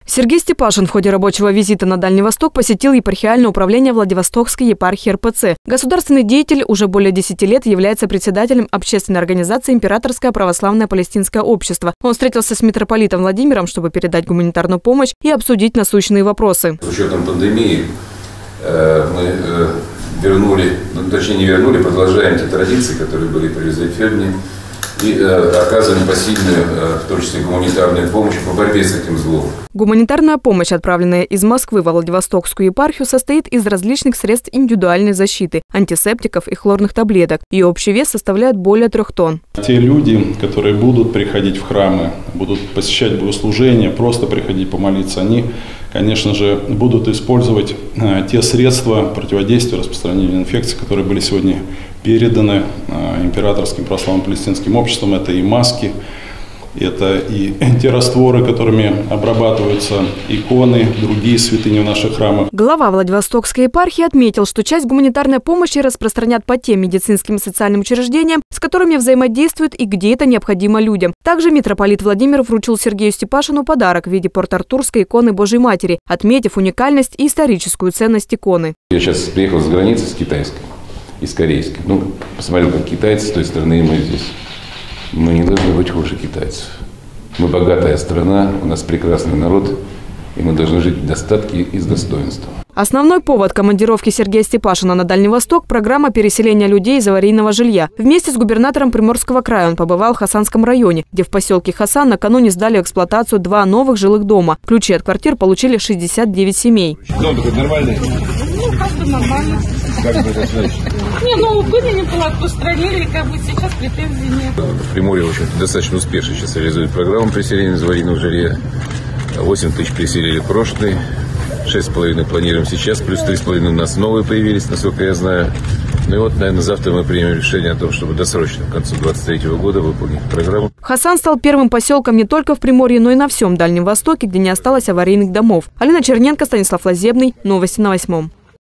Сергей Степашин в ходе рабочего визита на Дальний Восток посетил епархиальное управление Владивостокской епархии РПЦ. Государственный деятель уже более 10 лет является председателем общественной организации «Императорское православное палестинское общество». Он встретился с митрополитом Владимиром, чтобы передать гуманитарную помощь и обсудить насущные вопросы. С учетом пандемии мы продолжаем те традиции, которые были при Фельдне, и оказываем посильную, в том числе гуманитарную помощь по борьбе с этим злом. Гуманитарная помощь, отправленная из Москвы во Владивостокскую епархию, состоит из различных средств индивидуальной защиты, антисептиков и хлорных таблеток. Ее общий вес составляет более 3 тонн. Те люди, которые будут приходить в храмы, будут посещать богослужения, просто приходить помолиться, они, конечно же, будут использовать те средства противодействия распространению инфекций, которые были сегодня переданы Императорским православным палестинским обществом. Это и маски, это и те растворы, которыми обрабатываются иконы, другие святыни в наших храмах. Глава Владивостокской епархии отметил, что часть гуманитарной помощи распространят по тем медицинским и социальным учреждениям, с которыми взаимодействуют и где это необходимо людям. Также митрополит Владимир вручил Сергею Степашину подарок в виде порт-артурской иконы Божьей Матери, отметив уникальность и историческую ценность иконы. Я сейчас приехал с границы, с китайской и с корейской. Посмотрел, как китайцы с той стороны, и мы здесь. Мы не должны быть хуже китайцев. Мы богатая страна, у нас прекрасный народ, и мы должны жить в достатке и с достоинством. Основной повод командировки Сергея Степашина на Дальний Восток – программа переселения людей из аварийного жилья. Вместе с губернатором Приморского края он побывал в Хасанском районе, где в поселке Хасан накануне сдали в эксплуатацию 2 новых жилых дома. Ключи от квартир получили 69 семей. Дом такой нормальный? Как-то нормально. Как бы это значит? Были неплохо, устранили, сейчас претензий нет. В Приморье, в общем-то, достаточно успешно сейчас реализует программу переселения из аварийного жилья. 8 тысяч переселили прошлый, 6,5 планируем сейчас, плюс 3,5 у нас новые появились, насколько я знаю. Ну и вот, наверное, завтра мы примем решение о том, чтобы досрочно, к концу 2023 года, выполнить программу. Хасан стал первым поселком не только в Приморье, но и на всем Дальнем Востоке, где не осталось аварийных домов. Алина Черненко, Станислав Лазебный. Новости на 8.